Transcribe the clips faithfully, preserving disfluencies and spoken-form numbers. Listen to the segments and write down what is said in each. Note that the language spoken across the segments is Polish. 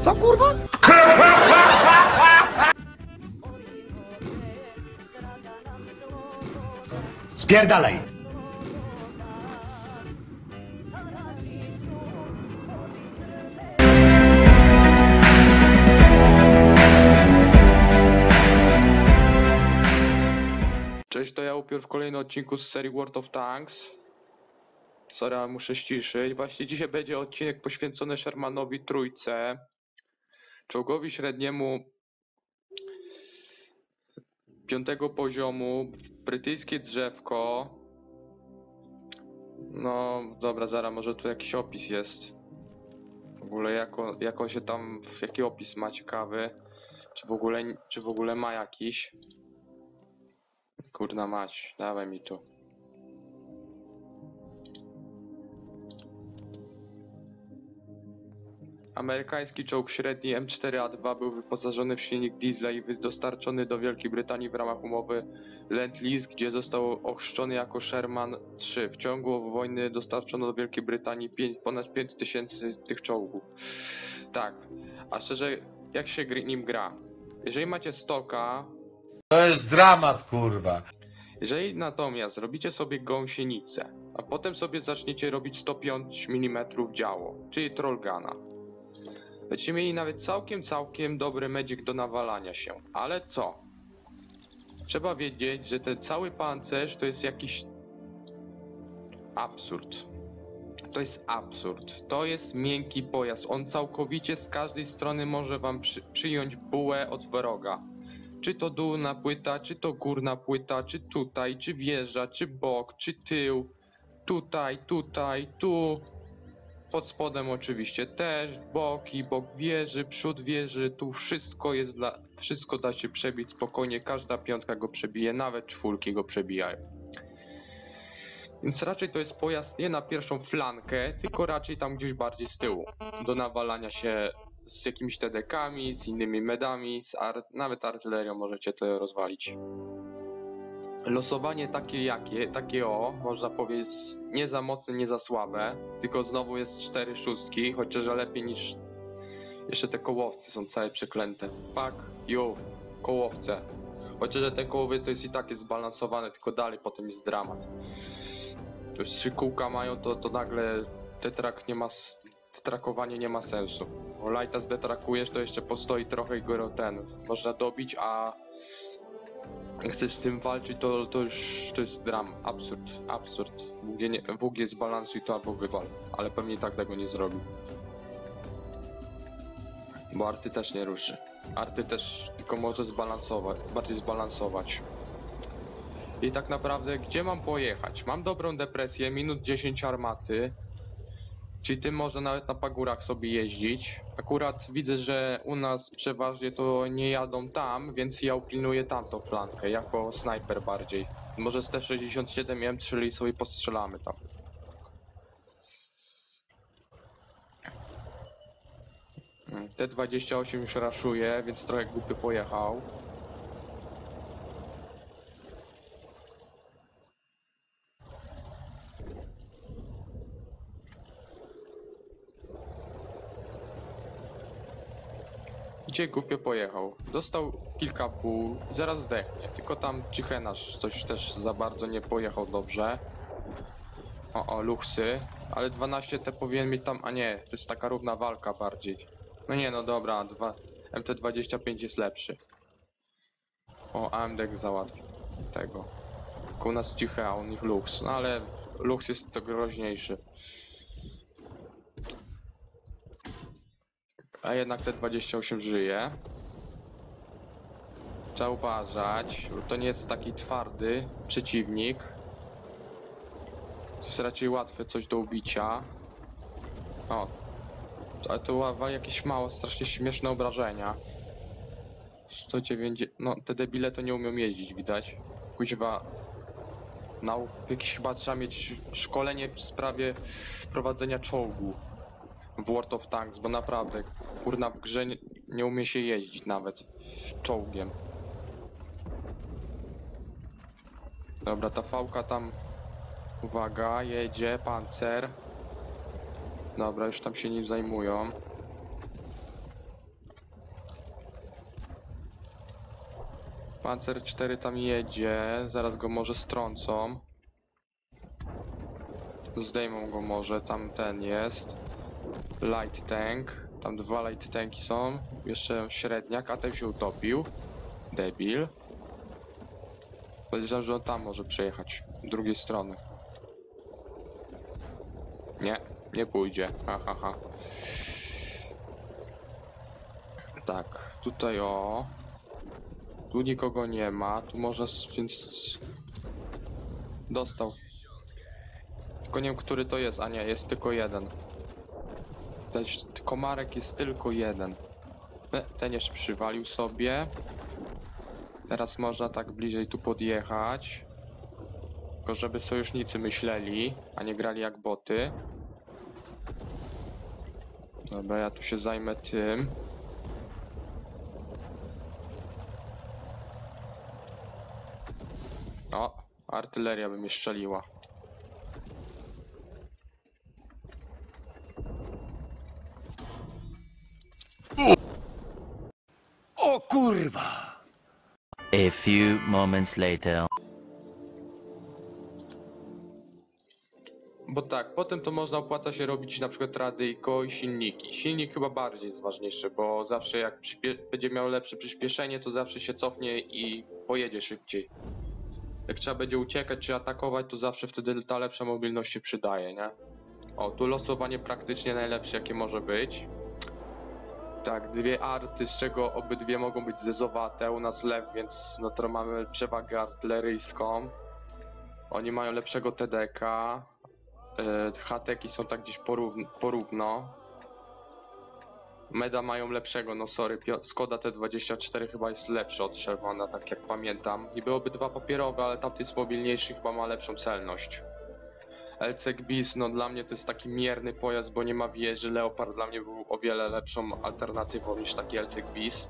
Co kurwa? Spierdalaj! Cześć, to ja upiór w kolejnym odcinku z serii World of Tanks. Sorry, ale muszę ściszyć. Właśnie dzisiaj będzie odcinek poświęcony Shermanowi trójce. Czołgowi średniemu piątego poziomu, brytyjskie drzewko. No dobra, zaraz, może tu jakiś opis jest. W ogóle jako, jak on się tam, jaki opis ma ciekawy. Czy w ogóle, czy w ogóle ma jakiś. Kurna mać, dawaj mi tu. Amerykański czołg średni M cztery A dwa był wyposażony w silnik diesla i dostarczony do Wielkiej Brytanii w ramach umowy Lend-Lease, gdzie został ochrzczony jako Sherman trzy. W ciągu wojny dostarczono do Wielkiej Brytanii pięć, ponad pięć tysięcy tych czołgów. Tak, a szczerze, jak się nim gra? Jeżeli macie stoka... To jest dramat, kurwa. Jeżeli natomiast robicie sobie gąsienicę, a potem sobie zaczniecie robić sto pięć milimetrów działo, czyli trollgana, będziecie mieli nawet całkiem, całkiem dobry medzik do nawalania się. Ale co? Trzeba wiedzieć, że ten cały pancerz to jest jakiś absurd. To jest absurd. To jest miękki pojazd. On całkowicie z każdej strony może wam przy, przyjąć bułę od wroga. Czy to dolna płyta, czy to górna płyta, czy tutaj, czy wieża, czy bok, czy tył. Tutaj, tutaj, tu. Pod spodem oczywiście też, boki, bok wieży, przód wieży, tu wszystko jest dla... Wszystko da się przebić spokojnie, każda piątka go przebije, nawet czwórki go przebijają. Więc raczej to jest pojazd nie na pierwszą flankę, tylko raczej tam gdzieś bardziej z tyłu. Do nawalania się z jakimiś T D kami, z innymi medami, z ar nawet artylerią możecie to rozwalić. Losowanie takie jakie, takie o, można powiedzieć, nie za mocne, nie za słabe, tylko znowu jest cztery szóstki, chociaż lepiej niż jeszcze te kołowce są całe przeklęte. Pak, jo, kołowce. Chociaż te kołowy to jest i tak jest zbalansowane, tylko dalej potem jest dramat. To już trzy kółka mają, to, to nagle tetrak nie ma, tetrakowanie nie ma sensu. Bo lighta zdetrakujesz, to jeszcze postoi trochę i go ten można dobić, a jak chcesz z tym walczyć, to, to już to jest dram. Absurd, absurd. W G zbalansuj to albo wywal, ale pewnie tak tego nie zrobił. Bo arty też nie ruszy. Arty też tylko może zbalansować, bardziej zbalansować. I tak naprawdę, gdzie mam pojechać? Mam dobrą depresję, minut dziesięć armaty. Czyli tym można nawet na pagórach sobie jeździć. Akurat widzę, że u nas przeważnie to nie jadą tam, więc ja upilnuję tamtą flankę, jako snajper bardziej. Może z T sześćdziesiąt siedem M trzy i sobie postrzelamy tam. T dwadzieścia osiem już raszuje, więc trochę głupio pojechał. Gdzie głupio pojechał? Dostał kilka pól, zaraz zdechnie. Tylko tam Cichenasz coś też za bardzo nie pojechał dobrze. O, o, luchsy. Ale dwanaście T powinien mieć tam... A nie, to jest taka równa walka bardziej. No nie, no dobra, M T dwadzieścia pięć jest lepszy. O, A M D załatwił tego. Tylko u nas Ciche, a u nich luchs. No ale luchs jest to groźniejszy. A jednak T dwadzieścia osiem żyje. Trzeba uważać, bo to nie jest taki twardy przeciwnik. To jest raczej łatwe coś do ubicia. O, ale to wali jakieś mało, strasznie śmieszne obrażenia. sto dziewięćdziesiąt... No, te debile to nie umią jeździć, widać. Kuźwa... Nau... Jakieś chyba trzeba mieć szkolenie w sprawie prowadzenia czołgu w World of Tanks, bo naprawdę, kurna, w grze nie, nie umie się jeździć nawet czołgiem. Dobra, ta fałka tam, uwaga, jedzie, pancer. Dobra, już tam się nim zajmują. Pancer cztery tam jedzie, zaraz go może strącą. Zdejmą go może, tam ten jest. Light tank, tam dwa light tanki są. Jeszcze średniak, a ten się utopił. Debil. Podejrzewam, że on tam może przejechać, z drugiej strony. Nie, nie pójdzie, ha, ha, ha. Tak, tutaj o... Tu nikogo nie ma, tu może, więc... Dostał. Tylko nie wiem, który to jest, a nie, jest tylko jeden. Ten komarek jest tylko jeden. Ten jeszcze przywalił sobie. Teraz można tak bliżej tu podjechać. Tylko żeby sojusznicy myśleli, a nie grali jak boty. Dobra, ja tu się zajmę tym. O, artyleria by mnie strzeliła. O kurwa! A few moments later. Bo tak, potem to można opłaca się robić na przykład radyjko i silniki. Silnik chyba bardziej jest ważniejszy, bo zawsze jak będzie miał lepsze przyspieszenie, to zawsze się cofnie i pojedzie szybciej. Jak trzeba będzie uciekać czy atakować, to zawsze wtedy ta lepsza mobilność się przydaje, nie? O, tu losowanie praktycznie najlepsze jakie może być. Tak, dwie arty, z czego obydwie mogą być zezowate, u nas lew, więc no to mamy przewagę artyleryjską. Oni mają lepszego T D K. Hateki są tak gdzieś porówno, porówno. Meda mają lepszego, no sorry, Skoda T dwadzieścia cztery chyba jest lepszy od Shermana, tak jak pamiętam. I byłoby dwa papierowe, ale tamty jest mobilniejszy, chyba ma lepszą celność. L C G Bis, no dla mnie to jest taki mierny pojazd, bo nie ma wieży. Leopard dla mnie był o wiele lepszą alternatywą niż taki L C G Bis.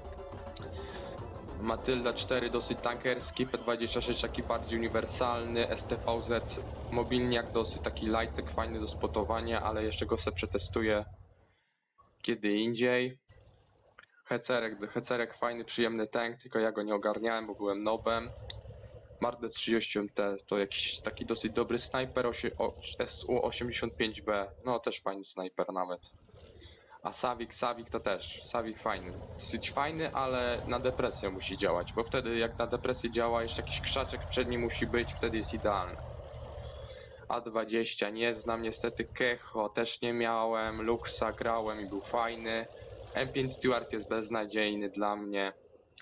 Matylda cztery dosyć tankerski, P dwadzieścia sześć taki bardziej uniwersalny, S T V Z mobilniak dosyć taki lightek, fajny do spotowania, ale jeszcze go se przetestuję kiedy indziej. Hecerek, Hecerek fajny, przyjemny tank, tylko ja go nie ogarniałem, bo byłem nobem. Marder trzydzieści M T to jakiś taki dosyć dobry snajper, S U osiemdziesiąt pięć B, no też fajny snajper nawet. A Savik, Savik to też, Savik fajny, dosyć fajny, ale na depresję musi działać, bo wtedy jak na depresję działa, jeszcze jakiś krzaczek przed nim musi być, wtedy jest idealny. A dwadzieścia nie znam niestety, Kecho też nie miałem, Luxa grałem i był fajny. M pięć Stuart jest beznadziejny dla mnie.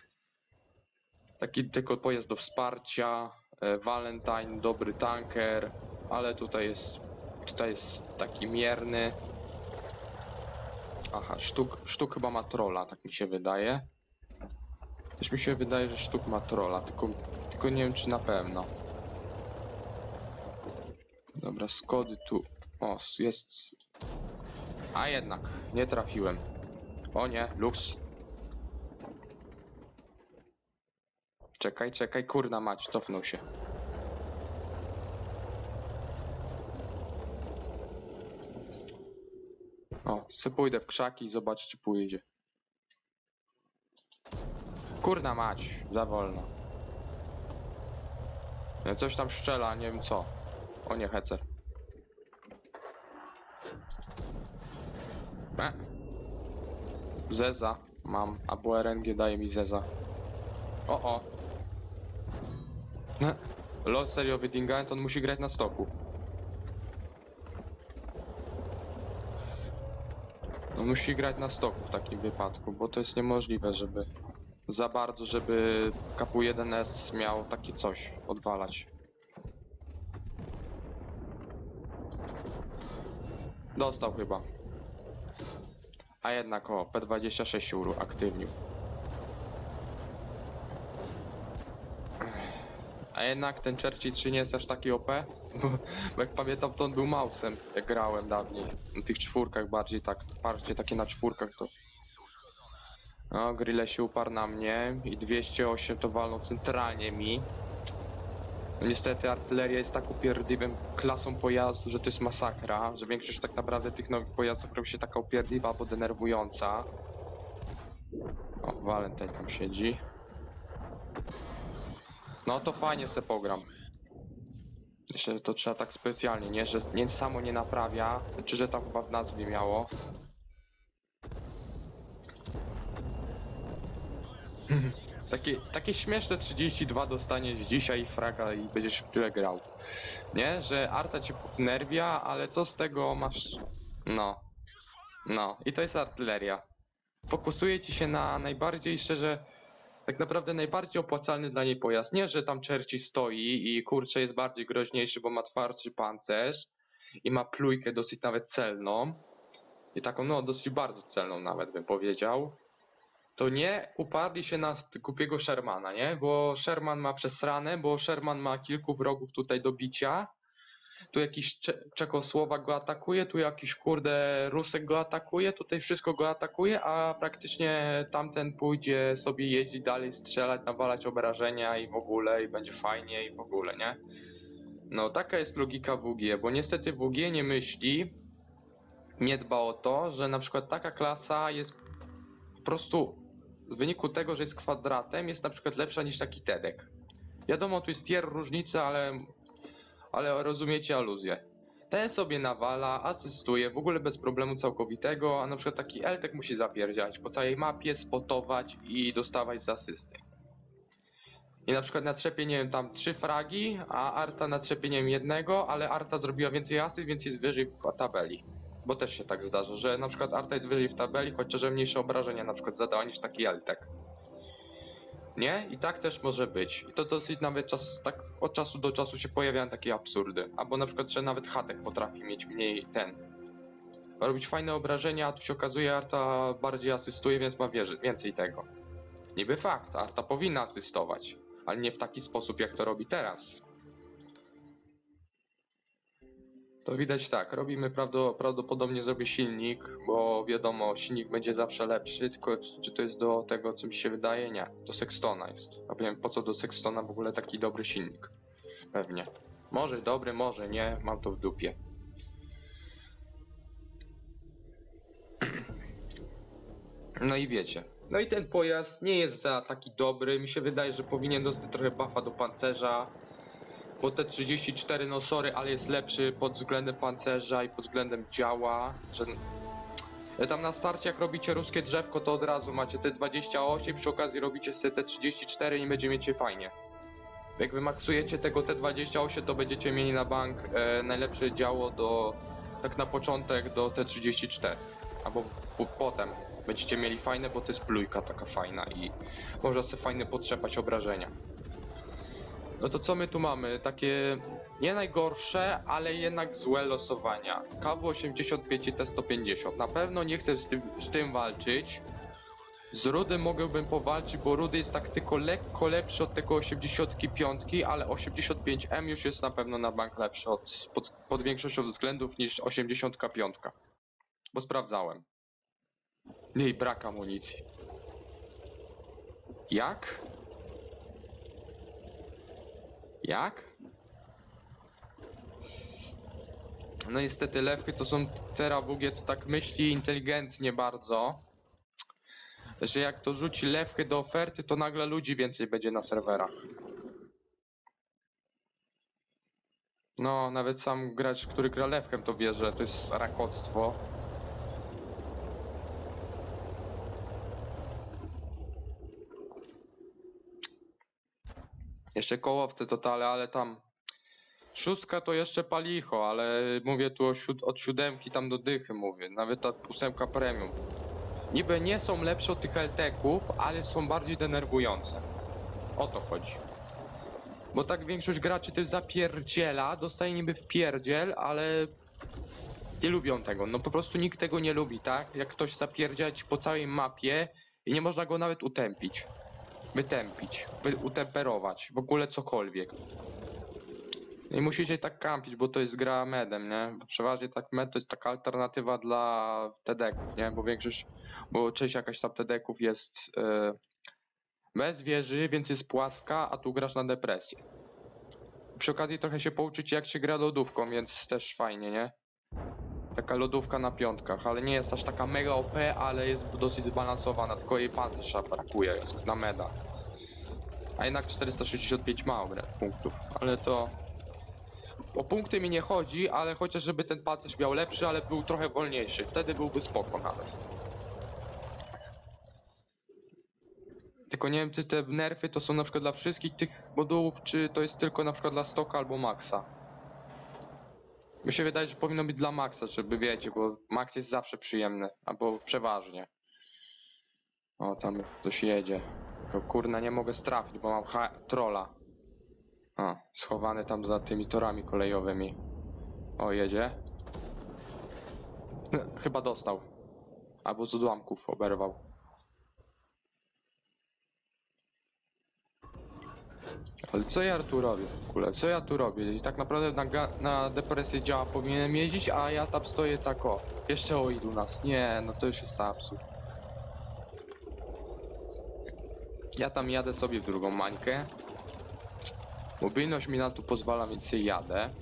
Taki tylko pojazd do wsparcia, Valentine dobry tanker, ale tutaj jest, tutaj jest taki mierny. Aha, sztuk, sztuk chyba ma trolla, tak mi się wydaje. Też mi się wydaje, że sztuk ma trolla, tylko, tylko nie wiem czy na pewno. Dobra, Skody tu... O, jest... A jednak, nie trafiłem. O nie, Lux. Czekaj, czekaj, kurna mać, cofnął się. O, se pójdę w krzaki i zobacz czy pójdzie. Kurna mać, za wolno. Coś tam szczela, nie wiem co. O nie, hecer. E. Zeza mam, albo R N G daje mi Zeza. O o. E. Lol, serio wydingałem, to on musi grać na stoku. On musi grać na stoku w takim wypadku, bo to jest niemożliwe, żeby za bardzo, żeby K P jeden S miał takie coś odwalać. Dostał chyba. A jednak o, P dwadzieścia sześć się uaktywnił. A jednak ten Churchill trzy nie jest aż taki O P? Bo, bo jak pamiętam, to on był mouse'em, jak grałem dawniej. Na tych czwórkach bardziej tak, bardziej takie na czwórkach to... No, Grille się uparł na mnie i dwieście osiem to walnął centralnie mi. Niestety artyleria jest tak upierdliwym klasą pojazdu, że to jest masakra, że większość tak naprawdę tych nowych pojazdów robi się taka upierdliwa albo denerwująca. O, Valentine tam siedzi. No to fajnie se pogram. Myślę, że to trzeba tak specjalnie, nie? Że nie, samo nie naprawia, czy że tam chyba w nazwie miało. Takie, takie śmieszne trzydzieści dwa dostaniesz dzisiaj fraga i będziesz tyle grał. Nie? Że Arta cię wnerwia, ale co z tego masz... No. No. I to jest artyleria. Fokusuje ci się na najbardziej, szczerze, tak naprawdę najbardziej opłacalny dla niej pojazd. Nie, że tam Churchill stoi i kurczę jest bardziej groźniejszy, bo ma twardszy pancerz i ma plujkę dosyć nawet celną. I taką, no, dosyć bardzo celną nawet bym powiedział. To nie uparli się na głupiego Shermana, nie? Bo Sherman ma przesrane, bo Sherman ma kilku wrogów tutaj do bicia. Tu jakiś Cze Czechosłowak go atakuje, tu jakiś kurde Rusek go atakuje, tutaj wszystko go atakuje, a praktycznie tamten pójdzie sobie jeździć dalej, strzelać, nawalać obrażenia i w ogóle, i będzie fajnie i w ogóle, nie? No taka jest logika W G, bo niestety W G nie myśli, nie dba o to, że na przykład taka klasa jest po prostu z wyniku tego, że jest kwadratem, jest na przykład lepsza niż taki Tedek. Wiadomo, tu jest tier różnica, ale, ale rozumiecie aluzję. Ten sobie nawala, asystuje, w ogóle bez problemu całkowitego, a na przykład taki Eltek musi zapierdziać po całej mapie, spotować i dostawać z asysty. I na przykład natrzepie, nie wiem, tam trzy fragi, a Arta natrzepie, nie wiem, jednego, ale Arta zrobiła więcej asyst, więc jest wyżej w tabeli. Bo też się tak zdarza, że na przykład Arta jest wyżej w tabeli, chociaż mniejsze obrażenia na przykład zadała niż taki Eltek. Nie? I tak też może być. I to dosyć nawet czas, tak od czasu do czasu się pojawiają takie absurdy. Albo na przykład, że nawet Hatek potrafi mieć mniej ten. Robić fajne obrażenia, a tu się okazuje, Arta bardziej asystuje, więc ma wierzy, więcej tego. Niby fakt, Arta powinna asystować, ale nie w taki sposób, jak to robi teraz. To widać tak, robimy prawdopodobnie zrobię silnik, bo wiadomo, silnik będzie zawsze lepszy, tylko czy to jest do tego, co mi się wydaje? Nie, do Sextona jest. A wiem, po co do Sextona w ogóle taki dobry silnik? Pewnie. Może dobry, może nie, mam to w dupie. No i wiecie. No i ten pojazd nie jest za taki dobry, mi się wydaje, że powinien dostać trochę buffa do pancerza. Bo te trzydzieści cztery, no sorry, ale jest lepszy pod względem pancerza i pod względem działa, że... Tam na starcie jak robicie ruskie drzewko, to od razu macie te dwadzieścia osiem, przy okazji robicie sobie te trzydzieści cztery i będziecie mieć fajnie. Jak wymaksujecie tego te dwadzieścia osiem, to będziecie mieli na bank e, najlepsze działo do... tak na początek do te trzydzieści cztery. Albo w, potem będziecie mieli fajne, bo to jest plujka taka fajna i można sobie fajnie potrzepać obrażenia. No to co my tu mamy? Takie nie najgorsze, ale jednak złe losowania. K W osiemdziesiąt pięć i T sto pięćdziesiąt. Na pewno nie chcę z tym, z tym walczyć. Z Rudy mogłbym powalczyć, bo Rudy jest tak tylko lekko lepszy od tego osiemdziesiąt pięć, ale osiemdziesiąt pięć M już jest na pewno na bank lepszy od, pod, pod większością względów niż osiemdziesiąt pięć. Bo sprawdzałem. Jej, brak amunicji. Jak? Jak? No niestety lewki to są teraz W G to tak myśli inteligentnie bardzo, że jak to rzuci lewkę do oferty, to nagle ludzi więcej będzie na serwerach. No nawet sam gracz, który gra lewkiem, to wie, że to jest rakoctwo. Jeszcze kołowce totale, ale tam szóstka to jeszcze palicho, ale mówię tu o siód od siódemki tam do dychy mówię, nawet ta ósemka premium. Niby nie są lepsze od tych L T ków, ale są bardziej denerwujące. O to chodzi. Bo tak większość graczy też zapierdziela, dostaje niby w pierdziel, ale nie lubią tego. No po prostu nikt tego nie lubi, tak? Jak ktoś zapierdziać po całej mapie i nie można go nawet utępić. Wytępić, wy utemperować, w ogóle cokolwiek. I musicie tak kampić, bo to jest gra medem, nie? Bo przeważnie tak med to jest taka alternatywa dla T D ków, nie? Bo większość, bo część jakaś tam T D ków jest yy, bez wieży, więc jest płaska, a tu grasz na depresję. Przy okazji trochę się pouczycie, jak się gra lodówką, więc też fajnie, nie? Taka lodówka na piątkach, ale nie jest aż taka mega O P, ale jest dosyć zbalansowana, tylko jej pancerza brakuje, jest na meda. A jednak czterysta sześćdziesiąt pięć mało gra punktów, ale to... O punkty mi nie chodzi, ale chociaż żeby ten pancerz miał lepszy, ale był trochę wolniejszy. Wtedy byłby spoko nawet. Tylko nie wiem, czy te nerfy to są na przykład dla wszystkich tych modułów, czy to jest tylko na przykład dla Stoka albo Maxa. Mi się wydaje, że powinno być dla Maxa, żeby wiecie, bo Max jest zawsze przyjemny, albo przeważnie. O, tam ktoś jedzie. Tylko kurna, nie mogę strafić, bo mam ha trolla. A, schowany tam za tymi torami kolejowymi. O, jedzie. No, chyba dostał. Albo z odłamków oberwał. Ale co ja tu robię w ogóle? Co ja tu robię? I tak naprawdę na, na depresję działa powinienem jeździć, a ja tam stoję tak o. Jeszcze o ilu nas. Nie, no to już jest absurd. Ja tam jadę sobie w drugą mańkę. Mobilność mi na to pozwala, więc się jadę.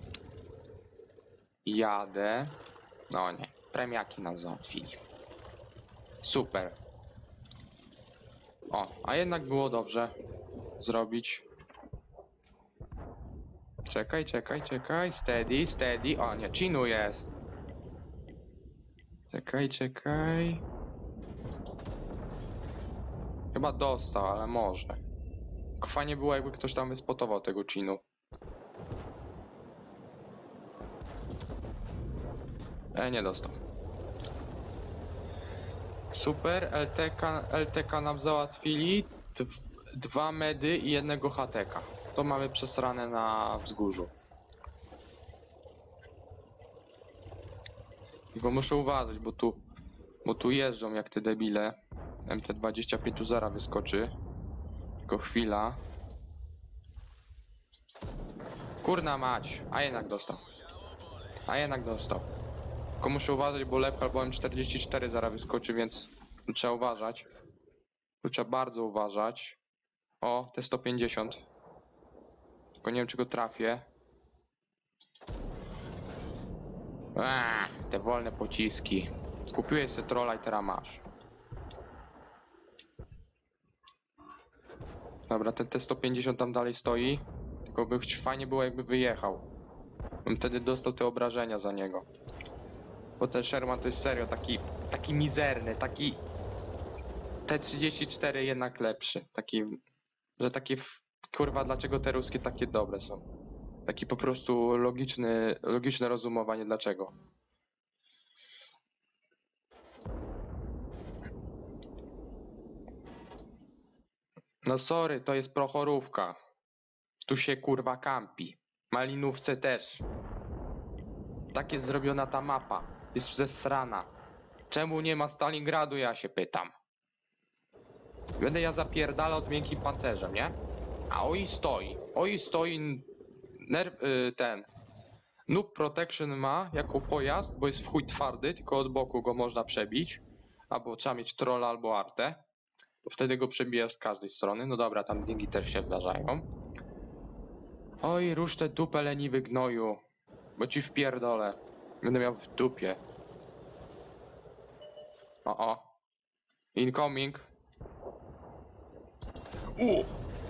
Jadę. No nie, premiaki nam załatwili. Super. O, a jednak było dobrze zrobić. Czekaj, czekaj, czekaj. Steady, steady. O nie, Chinu jest. Czekaj, czekaj. Chyba dostał, ale może. Tylko fajnie było, jakby ktoś tam wyspotował tego Chinu. E, nie dostał. Super, L T K, L T K nam załatwili. Dw dwa medy i jednego H T K. To mamy przesrane na wzgórzu. Tylko muszę uważać, bo tu, bo tu jeżdżą jak te debile. M T dwadzieścia pięć tu zaraz wyskoczy. Tylko chwila. Kurna mać, a jednak dostał. A jednak dostał. Tylko muszę uważać, bo lepka albo M czterdzieści cztery zaraz wyskoczy, więc tu trzeba uważać. Tu trzeba bardzo uważać. O, T sto pięćdziesiąt. Tylko nie wiem, czy go trafię. Aaa, te wolne pociski. Kupiłeś sobie trolla i teraz masz. Dobra, ten T sto pięćdziesiąt tam dalej stoi. Tylko by fajnie było, jakby wyjechał. Bym wtedy dostał te obrażenia za niego. Bo ten Sherman to jest serio taki, taki mizerny, taki... T trzydzieści cztery jednak lepszy. Taki, że takie... Kurwa, dlaczego te ruskie takie dobre są? Taki po prostu logiczny, logiczne rozumowanie dlaczego. No sorry, to jest prochorówka. Tu się kurwa kampi. Malinówce też. Tak jest zrobiona ta mapa. Jest zesrana. Czemu nie ma Stalingradu, ja się pytam. Będę ja zapierdalał z miękkim pancerzem, nie? A oj stoi. Oj stoi ner y, ten. Noob Protection ma jako pojazd, bo jest w chuj twardy, tylko od boku go można przebić. Albo trzeba mieć trolla albo artę. Bo wtedy go przebijasz z każdej strony. No dobra, tam dingi też się zdarzają. Oj, rusz te dupę leniwy gnoju. Bo ci wpierdolę. Będę miał w dupie. O, o. Incoming. U.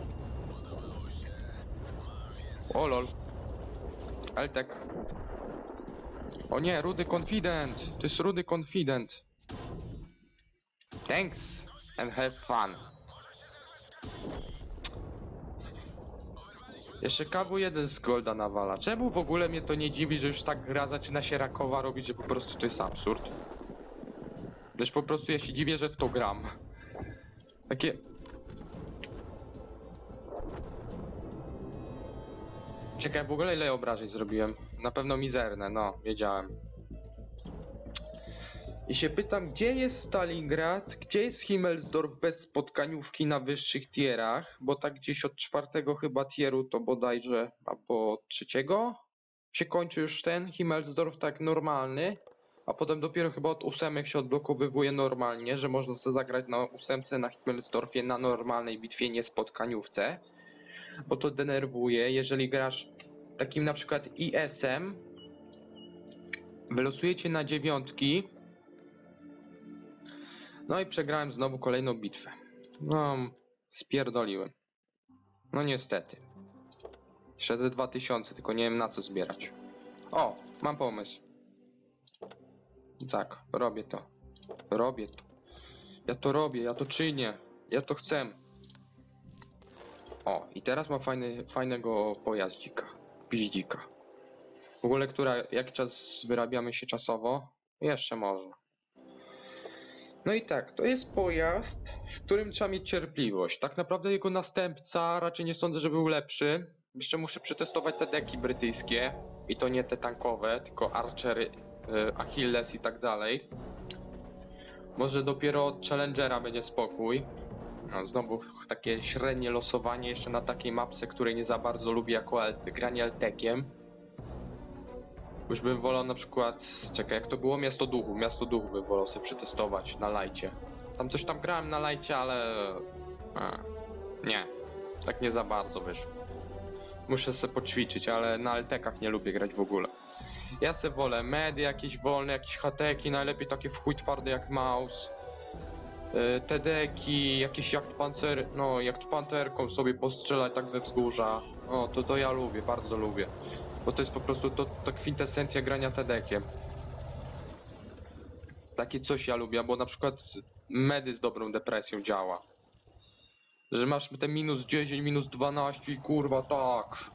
O lol. Eltek. O nie, rudy confident. To jest rudy confident. Thanks and have fun. Jeszcze K W jeden z Golda nawala. Czemu w ogóle mnie to nie dziwi, że już tak gra zaczyna się rakowa robić, że po prostu to jest absurd. Wiesz, po prostu ja się dziwię, że w to gram. Takie... Czekaj, w ogóle ile obrażeń zrobiłem? Na pewno mizerne, no, wiedziałem. I się pytam, gdzie jest Stalingrad, gdzie jest Himmelsdorf bez spotkaniówki na wyższych tierach, bo tak gdzieś od czwartego chyba tieru to bodajże, albo trzeciego się kończy już ten Himmelsdorf tak normalny, a potem dopiero chyba od ósemek się odblokowywuje normalnie, że można sobie zagrać na ósemce na Himmelsdorfie na normalnej bitwie, nie spotkaniówce, bo to denerwuje, jeżeli grasz takim na przykład I S-em, wylosujecie na dziewiątki. No i przegrałem znowu kolejną bitwę. No, spierdoliłem. No niestety. Jeszcze te dwa tysiące, tylko nie wiem na co zbierać. O, mam pomysł. Tak, robię to. Robię to. Ja to robię, ja to czynię. Ja to chcę. O, i teraz mam fajny, fajnego pojaździka. Piździka. W ogóle, która, jak czas wyrabiamy się czasowo? Jeszcze można. No i tak, to jest pojazd, z którym trzeba mieć cierpliwość. Tak naprawdę jego następca raczej nie sądzę, że był lepszy. Jeszcze muszę przetestować te deki brytyjskie. I to nie te tankowe, tylko Archery, Achilles i tak dalej. Może dopiero od Challengera będzie spokój. No, znowu takie średnie losowanie jeszcze na takiej mapce, której nie za bardzo lubię jako L- granie L-tekiem. Już bym wolał na przykład, czekaj, jak to było? Miasto Duchu. Miasto Duchu bym wolał sobie przetestować na lajcie. Tam coś tam grałem na lajcie, ale... A, nie, tak nie za bardzo wyszło. Muszę sobie poćwiczyć, ale na L-tekach nie lubię grać w ogóle. Ja se wolę medy jakieś wolne, jakieś hateki, najlepiej takie w chuj twarde jak mouse. Yy, tedeki, jakieś jachtpancer, no jachtpanterką sobie postrzelać tak ze wzgórza. O, to to ja lubię, bardzo lubię. Bo to jest po prostu to, to kwintesencja grania tedekiem. Takie coś ja lubię, bo na przykład medy z dobrą depresją działa. Że masz te minus dziesięć, minus dwanaście i kurwa tak.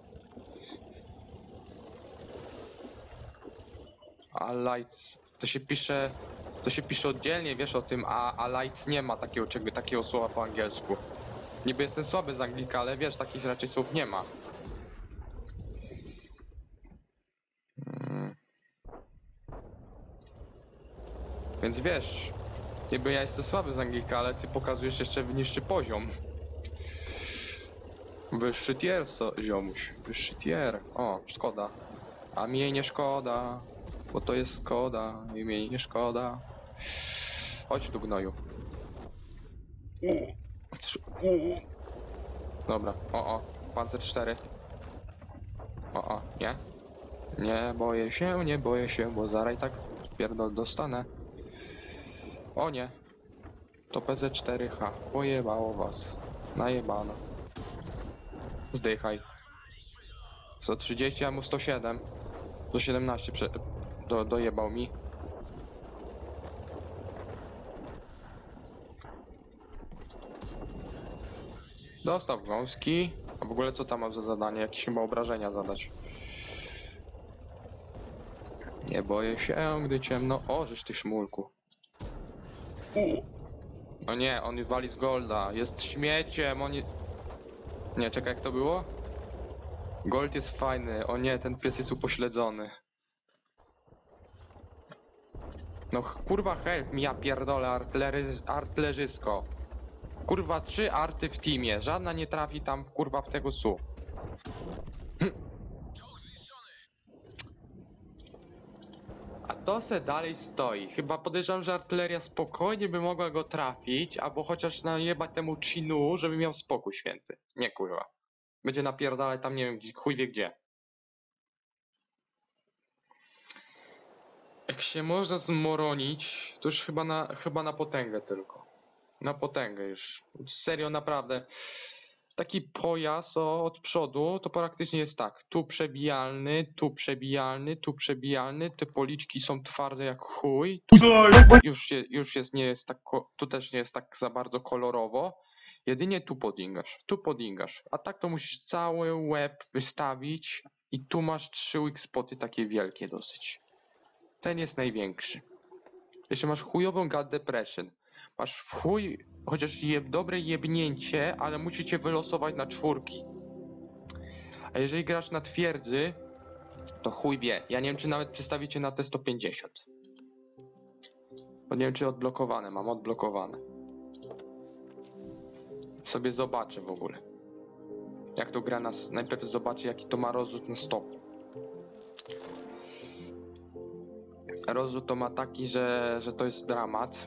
A lights, to się pisze, to się pisze oddzielnie, wiesz o tym, a, a lights nie ma takiego, czego, takiego słowa po angielsku. Niby jestem słaby z Anglika, ale wiesz, takich raczej słów nie ma. Hmm. Więc wiesz, niby ja jestem słaby z Anglika, ale ty pokazujesz jeszcze niższy poziom. Wyższy tier, so, ziomuś, wyższy tier. O, szkoda. A mi jej nie szkoda. Bo to jest Skoda i mi nie szkoda. Chodź tu, gnoju. Dobra, o o, pancer cztery. O o, nie? Nie boję się, nie boję się, bo zaraz i tak pierdol dostanę. O nie. To P Z cztery H. Pojebało was. Najebano. Zdychaj. sto trzydzieści, a mu sto siedem. Do siedemnaście prze... Do, dojebał mi. Dostał gąski. A w ogóle co tam mam za zadanie? Jakieś chyba obrażenia zadać. Nie boję się, gdy ciemno. O, żeż ty szmulku. O nie, on wali z golda. Jest śmieciem, on nie... Nie, czekaj, jak to było? Gold jest fajny. O nie, ten pies jest upośledzony. No kurwa help mi, ja pierdolę, artylery- artylerzysko. Kurwa, trzy arty w teamie. Żadna nie trafi tam, kurwa, w tego su. A to se dalej stoi. Chyba podejrzewam, że artyleria spokojnie by mogła go trafić, albo chociaż najebać temu chinu, żeby miał spokój święty. Nie kurwa. Będzie napierdalać tam, nie wiem, gdzie, chuj wie gdzie. Jak się można zmoronić, to już chyba na, chyba na potęgę tylko. Na potęgę już. Serio, naprawdę. Taki pojazd o, od przodu to praktycznie jest tak. Tu przebijalny, tu przebijalny, tu przebijalny. Te policzki są twarde jak chuj. Tu już, je, już jest, nie jest tak, tu też nie jest tak za bardzo kolorowo. Jedynie tu podingasz, tu podingasz. A tak to musisz cały łeb wystawić i tu masz trzy weak spoty takie wielkie dosyć. Ten jest największy. Jeszcze masz chujową gut depression. Masz w chuj, chociaż jeb, dobre jebnięcie, ale musicie wylosować na czwórki. A jeżeli grasz na twierdzy, to chuj wie. Ja nie wiem, czy nawet przestawicie na T sto pięćdziesiąt. Bo nie wiem, czy odblokowane. Mam odblokowane. Sobie zobaczę w ogóle. Jak to gra nas. Najpierw zobaczę, jaki to ma rozrzut na stop. Rozrzut to ma taki, że, że to jest dramat.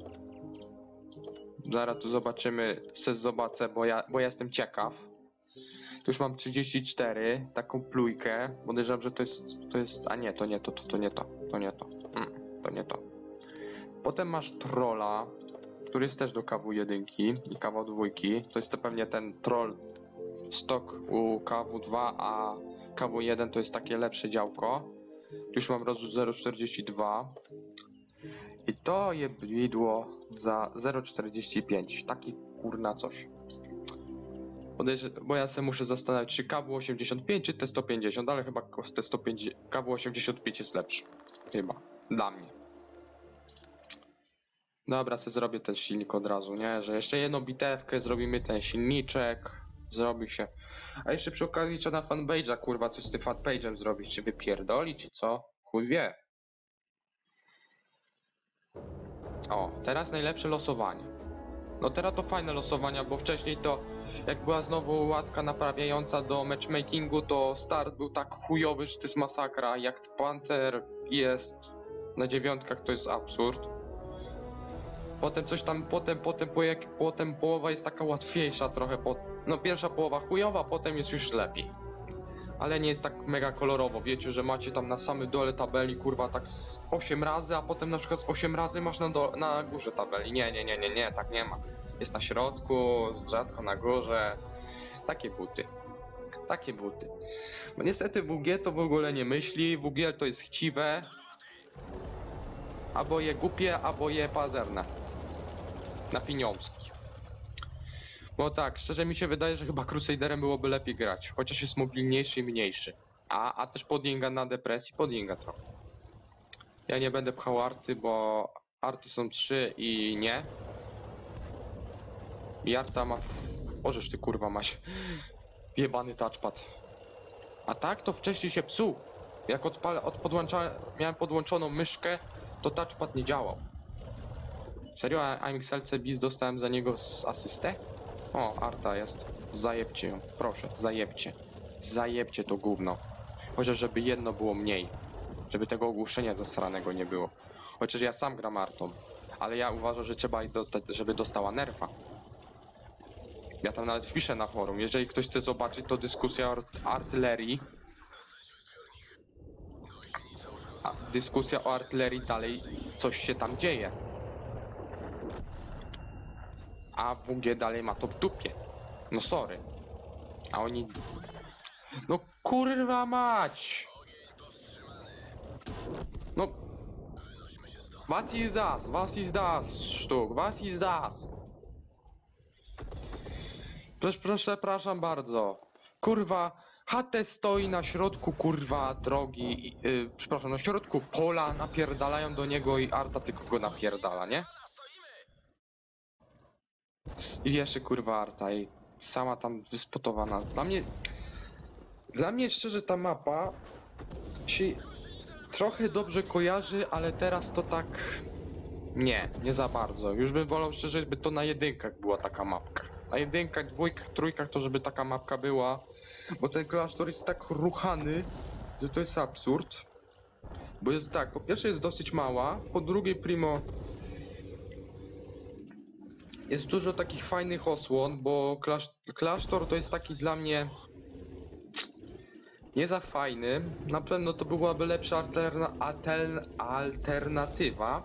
Zaraz tu zobaczymy, se zobaczę, bo ja, bo ja jestem ciekaw. Tu już mam trzydzieści cztery, taką plujkę. Podejrzewam, że to jest, to jest, a nie, to nie to, to, to nie to, to nie to, mm, to nie to. Potem masz trolla, który jest też do K W jeden i K W dwa. To jest to pewnie ten troll stok u K W dwa, a K W jeden to jest takie lepsze działko. Już mam rozrzut zero przecinek czterdzieści dwa. I to je bydło za zero przecinek czterdzieści pięć. Taki kurna coś. Podejrz... Bo ja sobie muszę zastanawiać, czy K W osiemdziesiąt pięć, czy T sto pięćdziesiąt, ale chyba T sto pięćdziesiąt... K W osiemdziesiąt pięć jest lepszy. Chyba. Dla mnie. Dobra, sobie zrobię ten silnik od razu, nie? Że jeszcze jedną bitewkę, zrobimy ten silniczek. Zrobi się. A jeszcze przy okazji trzeba na fanpage'a, kurwa, coś z tym fanpage'em zrobić. Czy wypierdoli, czy co? Chuj wie. O, teraz najlepsze losowanie. No teraz to fajne losowania, bo wcześniej to jak była znowu łatka naprawiająca do matchmakingu, to start był tak chujowy, że to jest masakra. Jak Panther jest na dziewiątkach, to jest absurd. Potem coś tam, potem, potem, po jak, potem połowa jest taka łatwiejsza trochę, po, no pierwsza połowa chujowa, potem jest już lepiej. Ale nie jest tak mega kolorowo, wiecie, że macie tam na samym dole tabeli, kurwa, tak z osiem razy, a potem na przykład z osiem razy masz na, do, na górze tabeli. Nie, nie, nie, nie, nie, tak nie ma. Jest na środku, rzadko na górze. Takie buty. Takie buty. Bo niestety W G to w ogóle nie myśli, W G to jest chciwe. Albo je głupie, albo je pazerne. Na pieniążki. Bo tak, szczerze mi się wydaje, że chyba Crusaderem byłoby lepiej grać. Chociaż jest mobilniejszy i mniejszy. A, a też podinga na depresji, podinga trochę. Ja nie będę pchał arty, bo arty są trzy i nie. I arta ma... Ożeż ty kurwa masz. Jebany touchpad. A tak to wcześniej się psuł. Jak odpalę, od podłącza... miałem podłączoną myszkę, to touchpad nie działał. Serio? A M X L C bis dostałem za niego z asystę? O, arta jest. Zajebcie ją. Proszę, zajebcie. Zajebcie to gówno. Chociaż żeby jedno było mniej. Żeby tego ogłuszenia zasranego nie było. Chociaż ja sam gram artą. Ale ja uważam, że trzeba jej dostać, żeby dostała nerfa. Ja tam nawet wpiszę na forum. Jeżeli ktoś chce zobaczyć, to dyskusja o artylerii. A, dyskusja o artylerii dalej. Coś się tam dzieje. A W G dalej ma to w dupie. No sorry. A oni... No kurwa mać! No... Was ist das? Was ist das? Sztuk, was ist das? Proszę, proszę, przepraszam bardzo. Kurwa, H T stoi na środku, kurwa, drogi, yy, przepraszam, na środku pola, napierdalają do niego i arta tylko go napierdala, nie? I jeszcze kurwa arta i sama tam wyspotowana. Dla mnie... Dla mnie szczerze ta mapa się trochę dobrze kojarzy, ale teraz to tak... Nie, nie za bardzo. Już bym wolał szczerze, żeby to na jedynkach była taka mapka. Na jedynkach, dwójkach, trójkach to żeby taka mapka była. Bo ten klasztor jest tak ruchany, że to jest absurd. Bo jest tak, po pierwsze jest dosyć mała, po drugie primo... Jest dużo takich fajnych osłon, bo klasz klasztor to jest taki dla mnie nie za fajny. Na pewno to byłaby lepsza alterna alter alternatywa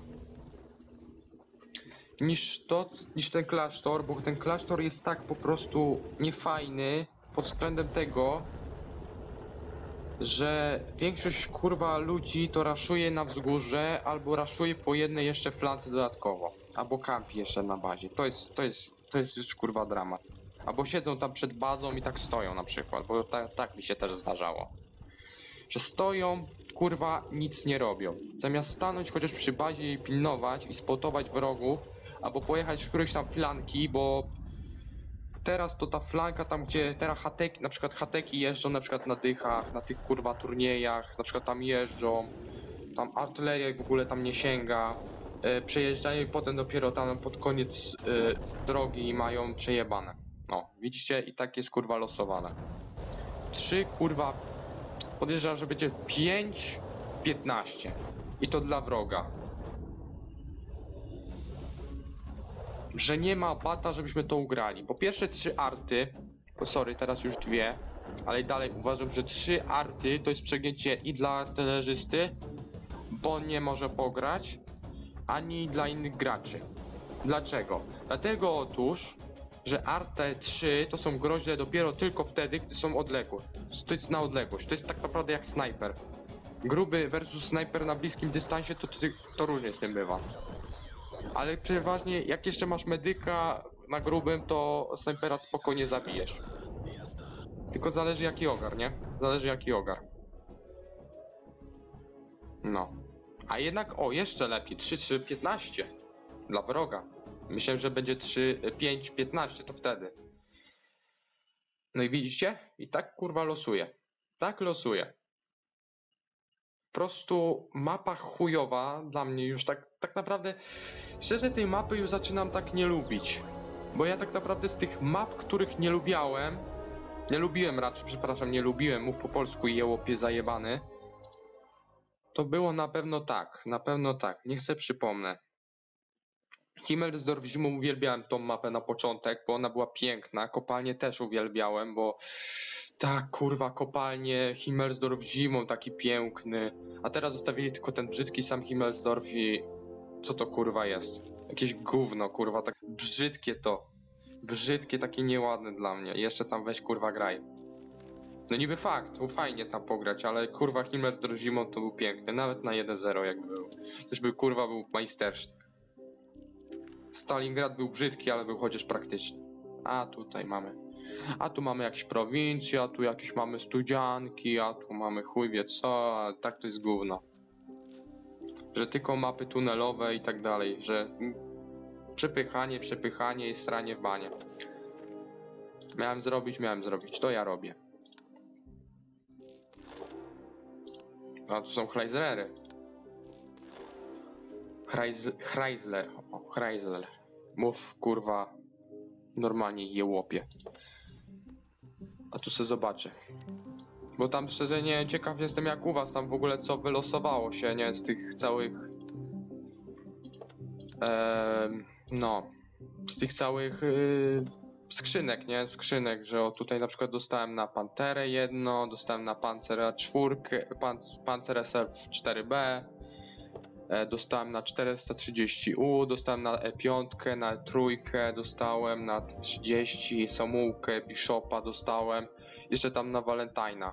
niż to, niż ten klasztor, bo ten klasztor jest tak po prostu niefajny pod względem tego, że większość kurwa ludzi to raszuje na wzgórze albo raszuje po jednej jeszcze flance dodatkowo. Albo kampi jeszcze na bazie. To jest, to jest, to jest już kurwa dramat. Albo siedzą tam przed bazą i tak stoją na przykład, bo ta, tak mi się też zdarzało. Że stoją, kurwa, nic nie robią. Zamiast stanąć chociaż przy bazie i pilnować i spotować wrogów, albo pojechać w któreś tam flanki, bo teraz to ta flanka tam, gdzie teraz hateki, na przykład hateki jeżdżą na przykład na dychach, na tych kurwa turniejach, na przykład tam jeżdżą, tam artyleria w ogóle tam nie sięga. E, przejeżdżają i potem dopiero tam pod koniec e, drogi mają przejebane. No, widzicie? I tak jest kurwa losowane. Trzy kurwa... Podejrzewam, że będzie pięć piętnaście. I to dla wroga. Że nie ma bata, żebyśmy to ugrali. Po pierwsze trzy arty. Sorry, teraz już dwie. Ale dalej uważam, że trzy arty to jest przegięcie i dla artylerzysty, bo on nie może pograć, ani dla innych graczy. Dlaczego? Dlatego otóż, że R T trzy to są groźne dopiero tylko wtedy, gdy są odległe. To jest na odległość, to jest tak naprawdę jak snajper. Gruby versus snajper na bliskim dystansie, to, to, to różnie z tym bywa. Ale przeważnie jak jeszcze masz medyka na grubym, to snajpera spokojnie zabijesz. Tylko zależy jaki ogar, nie? Zależy jaki ogar. No. A jednak, o, jeszcze lepiej, trzy trzy piętnaście dla wroga. Myślałem, że będzie trzy pięć piętnaście, to wtedy. No i widzicie? I tak kurwa losuje. Tak losuje. Po prostu mapa chujowa dla mnie już tak, tak naprawdę, szczerze tej mapy już zaczynam tak nie lubić. Bo ja tak naprawdę z tych map, których nie lubiałem, nie lubiłem raczej, przepraszam, nie lubiłem, mów po polsku i jełopie zajebany, to było na pewno tak, na pewno tak, niech sobie przypomnę. Himmelsdorf zimą uwielbiałem tą mapę na początek, bo ona była piękna, kopalnie też uwielbiałem, bo tak kurwa kopalnie, Himmelsdorf zimą taki piękny, a teraz zostawili tylko ten brzydki sam Himmelsdorf i co to kurwa jest? Jakieś gówno kurwa, tak brzydkie to, brzydkie, takie nieładne dla mnie i jeszcze tam weź kurwa graj. No niby fakt, był fajnie tam pograć, ale kurwa Himmelsdorf zimą to był piękny, nawet na jeden zero jakby był. Też był kurwa, był majstersztyk. Stalingrad był brzydki, ale był chociaż praktyczny. A tutaj mamy. A tu mamy jakieś prowincje, a tu jakieś mamy studzianki, a tu mamy chuj wie co, a tak to jest gówno. Że tylko mapy tunelowe i tak dalej, że przepychanie, przepychanie i stranie w banie. Miałem zrobić, miałem zrobić, to ja robię. A tu są Chryslery. Chrysler, o, Chrysler. Mów kurwa normalnie jełopie. A tu se zobaczę. Bo tam szczerze nie ciekaw jestem jak u was tam w ogóle co wylosowało się, nie? Z tych całych... Eee, no. Z tych całych yy, skrzynek, nie? Skrzynek, że o, tutaj na przykład dostałem na Panterę jedno, dostałem na Pancera cztery, Panc Panzer S F cztery B. Dostałem na czterysta trzydzieści U, dostałem na E pięć, na E trzy, dostałem na T trzydzieści, Samułkę, Bishopa dostałem, jeszcze tam na Valentina.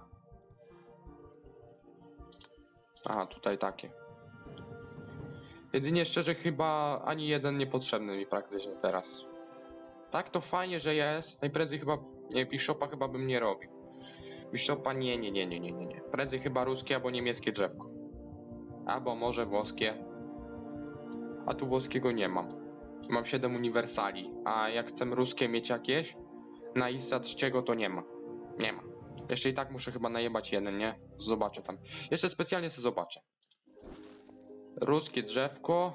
A, tutaj takie. Jedynie szczerze chyba ani jeden niepotrzebny mi praktycznie teraz. Tak to fajnie, że jest, najprędzej chyba, nie, Bishopa chyba bym nie robił. Bishopa nie, nie, nie, nie, nie, nie, nie. Prędzej chyba ruskie albo niemieckie drzewko. Albo może włoskie. A tu włoskiego nie mam. Mam siedem uniwersali. A jak chcę ruskie mieć jakieś, na I S A trzeciego to nie ma. Nie ma. Jeszcze i tak muszę chyba najebać jeden, nie? Zobaczę tam. Jeszcze specjalnie sobie zobaczę. Ruskie drzewko.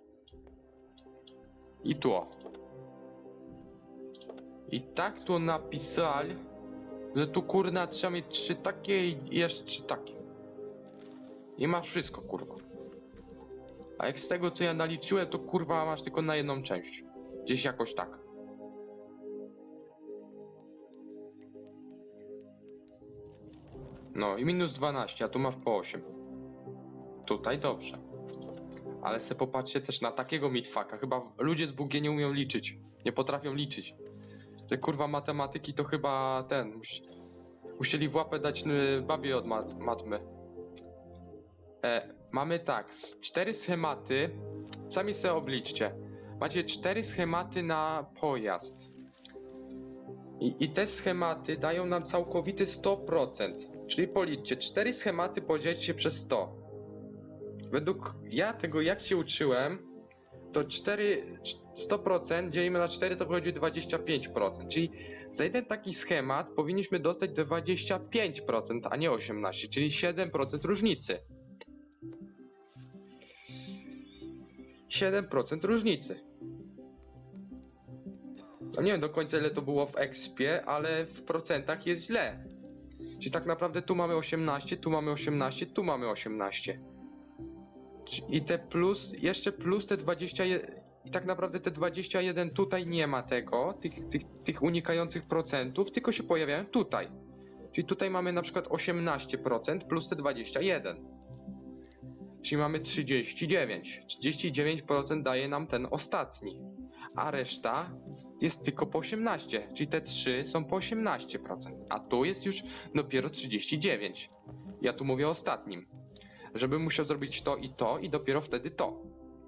I tu. I tak tu napisali, że tu kurna trzeba mieć trzy takie i jeszcze trzy takie. I masz wszystko, kurwa. A jak z tego, co ja naliczyłem, to kurwa masz tylko na jedną część. Gdzieś jakoś tak. No i minus dwanaście, a tu masz po osiem. Tutaj dobrze. Ale se popatrzcie też na takiego midfaka. Chyba ludzie z Bugie nie umieją liczyć. Nie potrafią liczyć. Że kurwa matematyki to chyba ten... Musi, musieli w łapę dać y, babie od mat matmy. E, mamy tak, cztery schematy, sami sobie obliczcie. Macie cztery schematy na pojazd. I, I te schematy dają nam całkowity sto procent. Czyli policzcie, cztery schematy podzielcie przez sto. Według ja tego jak się uczyłem, to cztery, sto procent dzielimy na cztery to wychodzi dwadzieścia pięć procent. Czyli za jeden taki schemat powinniśmy dostać dwadzieścia pięć procent, a nie osiemnaście procent, czyli siedem procent różnicy. siedem procent różnicy. No nie wiem do końca ile to było w expie, ale w procentach jest źle. Czyli tak naprawdę tu mamy osiemnaście, tu mamy osiemnaście, tu mamy osiemnaście. I te plus, jeszcze plus te dwadzieścia jeden, i tak naprawdę te dwadzieścia jeden tutaj nie ma tego, tych, tych, tych unikających procentów, tylko się pojawiają tutaj. Czyli tutaj mamy na przykład osiemnaście procent plus te dwadzieścia jeden. Czyli mamy trzydzieści dziewięć. trzydzieści dziewięć procent daje nam ten ostatni. a reszta jest tylko po osiemnaście procent, czyli te trzy są po osiemnaście procent, a tu jest już dopiero trzydzieści dziewięć procent. Ja tu mówię o ostatnim, żeby musiał zrobić to i to i dopiero wtedy to.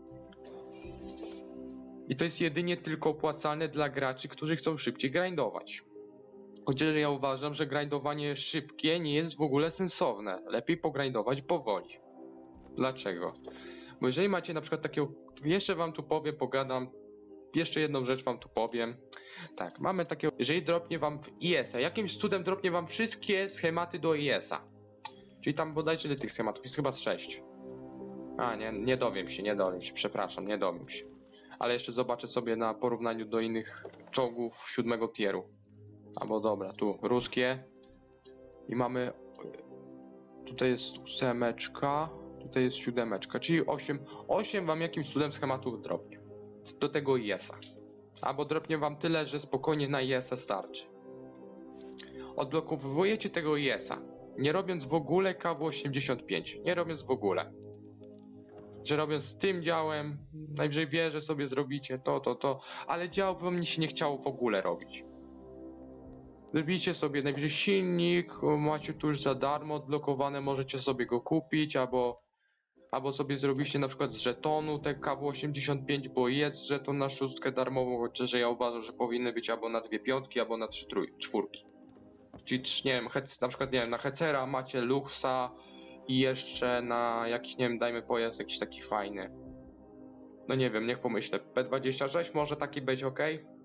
I to jest jedynie tylko opłacalne dla graczy, którzy chcą szybciej grindować. Chociaż ja uważam, że grindowanie szybkie nie jest w ogóle sensowne. Lepiej pogrindować powoli. Dlaczego? Bo jeżeli macie na przykład takiego... Jeszcze wam tu powiem, pogadam. Jeszcze jedną rzecz wam tu powiem. Tak, mamy takiego... Jeżeli dropnie wam w I S a, jakimś cudem dropnie wam wszystkie schematy do I S a. Czyli tam bodajże ile tych schematów? Jest chyba z sześć. A, nie, nie dowiem się, nie dowiem się. Przepraszam, nie dowiem się. Ale jeszcze zobaczę sobie na porównaniu do innych czołgów siódmego tieru. Albo dobra, tu ruskie. I mamy... Tutaj jest ósemeczka. Tutaj jest siódemeczka, czyli osiem. osiem wam jakimś cudem schematów dropnie. Do tego I S a. Albo dropnie wam tyle, że spokojnie na I S a starczy. Odblokowujecie tego I S a. Nie robiąc w ogóle K W osiemdziesiąt pięć. Nie robiąc w ogóle. Że robiąc z tym działem, najwyżej wie, że sobie zrobicie to, to, to. Ale dział wam się nie chciało w ogóle robić. Zrobicie sobie najwyżej silnik, macie tu już za darmo odblokowane, możecie sobie go kupić, albo, albo sobie zrobiliście na przykład z żetonu te K W osiemdziesiąt pięć, bo jest żeton na szóstkę darmową, chociaż ja uważam, że powinny być albo na dwie piątki, albo na trzy trój, czwórki. Czyli nie wiem, hec, na przykład nie wiem, na Hecera macie Luxa i jeszcze na jakiś, nie wiem, dajmy pojazd jakiś taki fajny. No nie wiem, niech pomyślę, P dwadzieścia sześć może taki być, ok?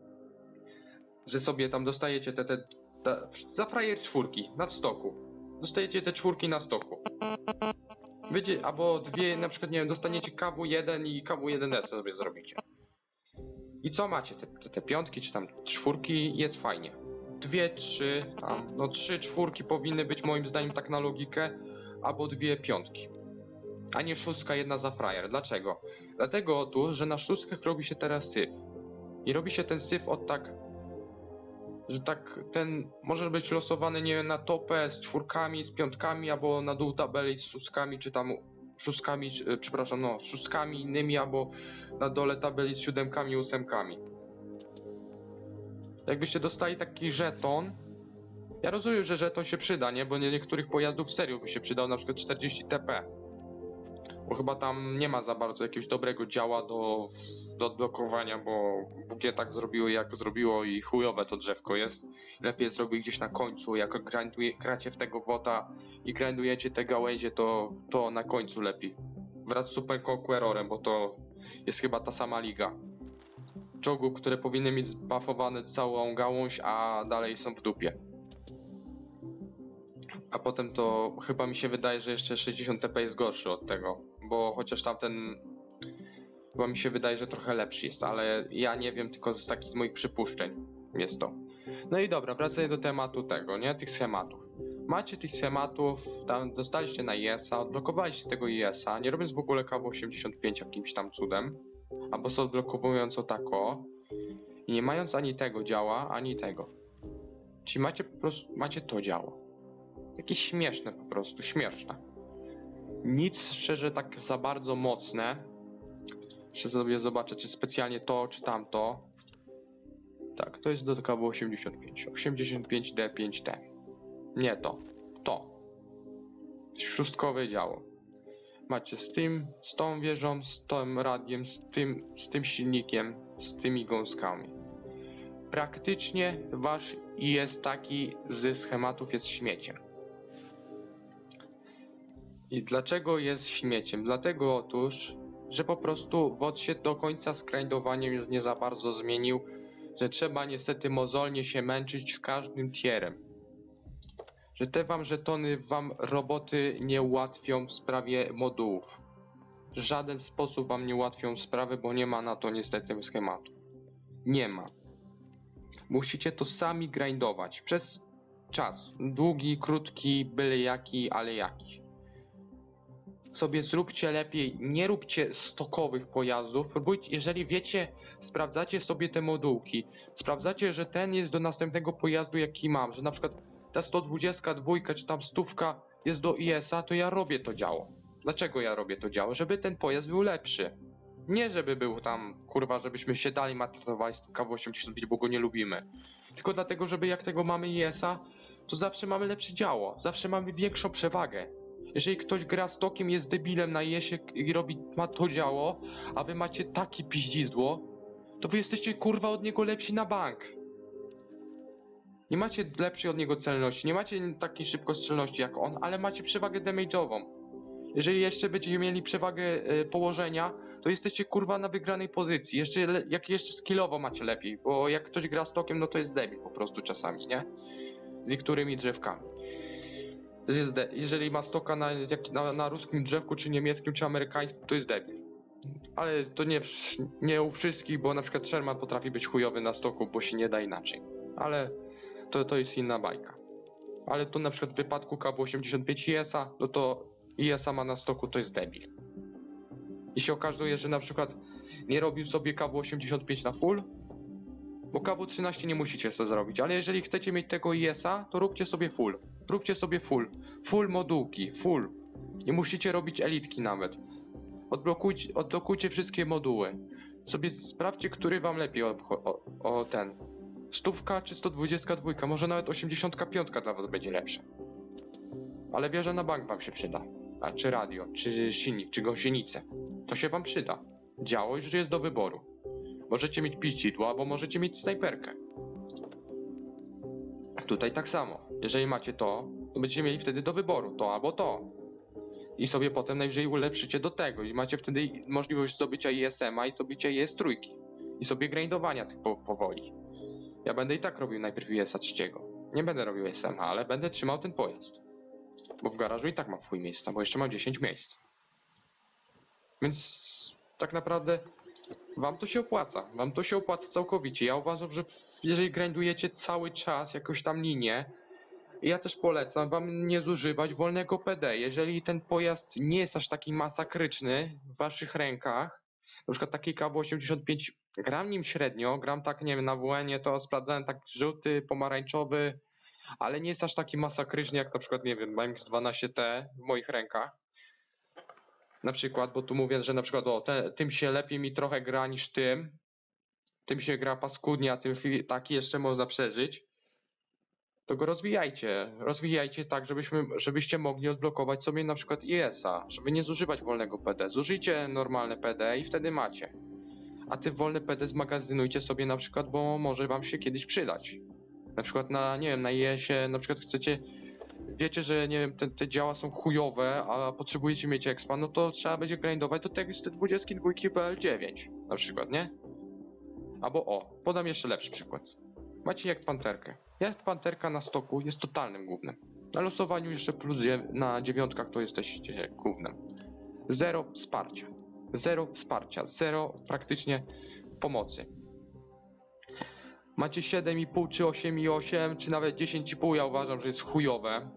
Że sobie tam dostajecie te, te, te za frajer czwórki na stoku. Dostajecie te czwórki na stoku. Wiecie, albo dwie, na przykład, nie wiem, dostaniecie K W jeden i K W jeden S sobie zrobicie. I co macie? Te, te, te piątki czy tam czwórki, jest fajnie. Dwie, trzy, tam, no trzy czwórki powinny być moim zdaniem tak na logikę, albo dwie piątki. A nie szóstka, jedna za frajer. Dlaczego? Dlatego otóż, że na szóstkach robi się teraz syf. I robi się ten syf od tak, że tak ten może być losowany, nie wiem, na topę z czwórkami, z piątkami, albo na dół tabeli z szóstkami, czy tam szóstkami, czy, przepraszam, no, szóstkami innymi, albo na dole tabeli z siódemkami, ósemkami. Jakbyście dostali taki żeton, ja rozumiem, że żeton się przyda, nie? Bo nie niektórych pojazdów serio by się przydał, na przykład czterdzieści T P. Bo chyba tam nie ma za bardzo jakiegoś dobrego działa do, do odblokowania, bo W G tak zrobiło, jak zrobiło i chujowe to drzewko jest. Lepiej zrobić gdzieś na końcu, jak grinduje, gracie w tego wota i grindujecie te gałęzie, to, to na końcu lepiej. Wraz z Super Conquerorem, bo to jest chyba ta sama liga. Czołgów, które powinny mieć zbuffowane całą gałąź, a dalej są w dupie. A potem to chyba mi się wydaje, że jeszcze sześćdziesiąt T P jest gorszy od tego, bo chociaż tamten chyba mi się wydaje, że trochę lepszy jest, ale ja nie wiem, tylko z takich z moich przypuszczeń jest to. No i dobra, wracając do tematu tego, nie? Tych schematów. Macie tych schematów, tam dostaliście na I S a, odblokowaliście tego I S a, nie robiąc w ogóle K W osiemdziesiąt pięć jakimś tam cudem, albo sobie odblokowując o tako i nie mając ani tego działa, ani tego. Czyli macie po prostu, macie to działo. Jakieś śmieszne po prostu, śmieszne. Nic szczerze tak za bardzo mocne. Jeszcze sobie zobaczę, czy specjalnie to, czy tamto. Tak, to jest do K W osiemdziesiąt pięć. osiemdziesiąt pięć D pięć T. Nie to. To. Szóstkowe działo. Macie z tym, z tą wieżą, z tym radiem, z tym, z tym silnikiem, z tymi gąskami. Praktycznie wasz jest taki ze schematów jest śmieciem. I dlaczego jest śmieciem? Dlatego otóż, że po prostu W O D się do końca z grindowaniem już nie za bardzo zmienił, że trzeba niestety mozolnie się męczyć z każdym tierem. Że te wam żetony wam roboty nie ułatwią w sprawie modułów. W żaden sposób wam nie ułatwią sprawy, bo nie ma na to niestety schematów. Nie ma. Musicie to sami grindować przez czas. Długi, krótki, byle jaki, ale jakiś. Sobie zróbcie lepiej, nie róbcie stokowych pojazdów, próbujcie, jeżeli wiecie, sprawdzacie sobie te modułki, sprawdzacie, że ten jest do następnego pojazdu jaki mam, że na przykład ta sto dwadzieścia dwa czy tam stówka jest do I S a, to ja robię to działo. Dlaczego ja robię to działo? Żeby ten pojazd był lepszy. Nie żeby był tam, kurwa, żebyśmy się dali maltretowali z tym K W osiemdziesiąt pięć, bo go nie lubimy. Tylko dlatego, żeby jak tego mamy I S a, to zawsze mamy lepsze działo, zawsze mamy większą przewagę. Jeżeli ktoś gra z tokiem, jest debilem na I S ie i robi, ma to działo, a wy macie takie piździzdło, to wy jesteście kurwa od niego lepsi na bank. Nie macie lepszej od niego celności, nie macie takiej szybkostrzelności jak on, ale macie przewagę damage'ową. Jeżeli jeszcze będziecie mieli przewagę y, położenia, to jesteście kurwa na wygranej pozycji. Jeszcze le, jak jeszcze skillowo macie lepiej, bo jak ktoś gra z tokiem, no to jest debil po prostu czasami, nie? Z niektórymi drzewkami. To jest de jeżeli ma stoka na, jak, na, na ruskim drzewku, czy niemieckim, czy amerykańskim, to jest debil. Ale to nie, nie u wszystkich, bo na przykład Sherman potrafi być chujowy na stoku, bo się nie da inaczej. Ale to, to jest inna bajka. Ale tu na przykład w wypadku K W osiemdziesiąt pięć I S a, no to I S a ma na stoku, to jest debil. I się okazuje, że na przykład nie robił sobie K W osiemdziesiąt pięć na full, bo K W trzynaście nie musicie sobie zrobić, ale jeżeli chcecie mieć tego I S a, to róbcie sobie full. Róbcie sobie full. Full modułki, full. Nie musicie robić elitki nawet. Odblokujcie, odblokujcie wszystkie moduły. Sobie sprawdźcie, który wam lepiej o, o, o ten. Stówka czy sto dwadzieścia dwa, może nawet osiemdziesiąt pięć dla was będzie lepsze. Ale wieża na bank wam się przyda. A czy radio, czy silnik, czy gąsienicę. To się wam przyda. Działo już jest do wyboru. Możecie mieć piździdło, albo możecie mieć snajperkę. Tutaj tak samo. Jeżeli macie to, to będziecie mieli wtedy do wyboru to albo to. I sobie potem najwyżej ulepszycie do tego. I macie wtedy możliwość zdobycia I S M a i zdobycia I S trzy. I sobie grindowania tych po powoli. Ja będę i tak robił najpierw I S a trzeciego. Nie będę robił I S M a, ale będę trzymał ten pojazd. Bo w garażu i tak mam fuj miejsca, bo jeszcze mam dziesięć miejsc. Więc tak naprawdę wam to się opłaca. Wam to się opłaca całkowicie. Ja uważam, że jeżeli grindujecie cały czas jakąś tam linię, ja też polecam wam nie zużywać wolnego P D. Jeżeli ten pojazd nie jest aż taki masakryczny w waszych rękach, na przykład taki K W osiemdziesiąt pięć, gram nim średnio, gram tak, nie wiem, na W N ie to sprawdzałem tak żółty, pomarańczowy, ale nie jest aż taki masakryczny jak na przykład, nie wiem, M X dwanaście T w moich rękach. Na przykład, bo tu mówię, że na przykład o, te, tym się lepiej mi trochę gra niż tym. Tym się gra paskudnie, a tym taki jeszcze można przeżyć. To go rozwijajcie. Rozwijajcie tak, żebyśmy, żebyście mogli odblokować sobie na przykład I S a, żeby nie zużywać wolnego P D. Zużyjcie normalne P D i wtedy macie. A te wolne P D zmagazynujcie sobie na przykład, bo może wam się kiedyś przydać. Na przykład na, nie wiem, na I S ie na przykład chcecie, wiecie, że nie wiem, te, te działa są chujowe, a potrzebujecie mieć expa, no to trzeba będzie grindować do tego z te dwadzieścia dwa P L dziewięć na przykład, nie? Albo o, podam jeszcze lepszy przykład. Macie jak panterkę. Jak panterka na stoku jest totalnym gównem. Na losowaniu jeszcze plus na dziewiątkach to jesteście gównem. Zero wsparcia. Zero wsparcia. Zero praktycznie pomocy. Macie siedem i pół, czy osiem i osiem, czy nawet dziesięć i pół, ja uważam, że jest chujowe.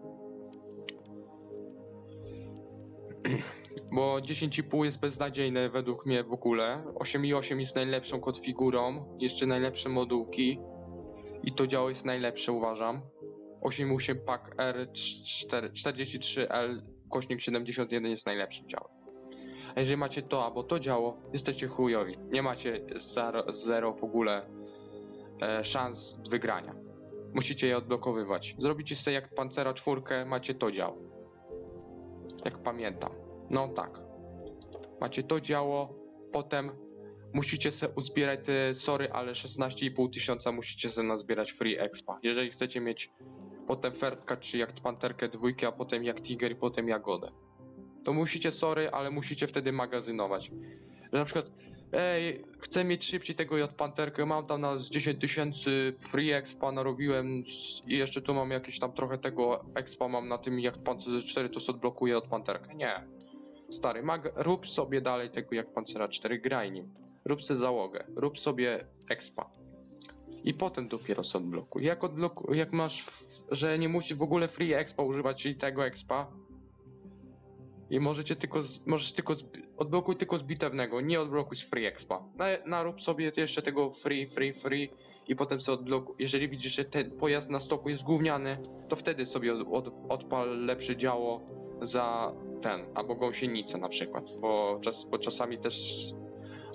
Bo dziesięć i pół jest beznadziejne według mnie w ogóle. osiem i osiem jest najlepszą konfigurą. Jeszcze najlepsze modułki. I to działo jest najlepsze, uważam. osiem i osiem Pack R czterdzieści trzy L kośnik siedemdziesiąt jeden jest najlepszym działem. A jeżeli macie to albo to działo, jesteście chujowi. Nie macie zero, zero w ogóle e, szans wygrania. Musicie je odblokowywać. Zrobicie sobie jak Pancera czwórkę, macie to działo. Jak pamiętam. No tak. Macie to działo, potem musicie sobie uzbierać te, sorry, ale szesnaście i pół tysiąca musicie sobie nazbierać free expa. Jeżeli chcecie mieć potem Fertka, czy jak Panterkę dwójkę, a potem jak Tiger i potem Jagodę. To musicie, sorry, ale musicie wtedy magazynować. Że na przykład, ej, chcę mieć szybciej tego J Panterkę, mam tam na dziesięć tysięcy free expa narobiłem i jeszcze tu mam jakieś tam trochę tego expa mam na tym jak Pancerze cztery, to sobie odblokuję od Panterkę. Nie. Stary, mag rób sobie dalej tego jak Pancera cztery, graj nim. Rób sobie załogę, rób sobie expa. I potem dopiero sobie odblokuj. Jak odblokuj, jak masz, w, że nie musisz w ogóle free expa używać, czyli tego expa. I możecie tylko, z, możesz tylko, z, odblokuj tylko z bitewnego, nie odblokuj z free expa. Na, narób sobie jeszcze tego free, free, free i potem sobie odblokuj. Jeżeli widzisz, że ten pojazd na stoku jest gówniany, to wtedy sobie od, od, odpal lepsze działo za ten, albo gąsienicę na przykład, bo, czas, bo czasami też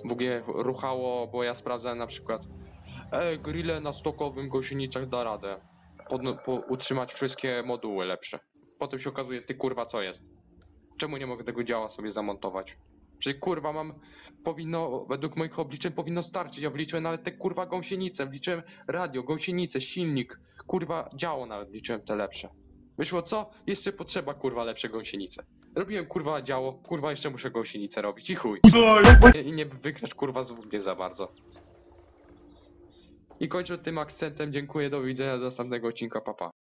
W ogóle ruchało, bo ja sprawdzałem na przykład e, grille na stokowym gąsienicach da radę Podno- po, utrzymać wszystkie moduły lepsze. Potem się okazuje, ty kurwa co jest? Czemu nie mogę tego działa sobie zamontować? Przecież kurwa mam, powinno, według moich obliczeń powinno starczyć. Ja wliczyłem nawet te kurwa gąsienice, wliczyłem radio, gąsienicę, silnik, kurwa działo nawet wliczyłem te lepsze. Wyszło co? Jeszcze potrzeba kurwa lepsze gąsienice. Robiłem kurwa działo, kurwa jeszcze muszę gąsienicę robić i chuj. I, i nie wygrać kurwa z mnie za bardzo. I kończę tym akcentem, dziękuję, do widzenia, do następnego odcinka, papa.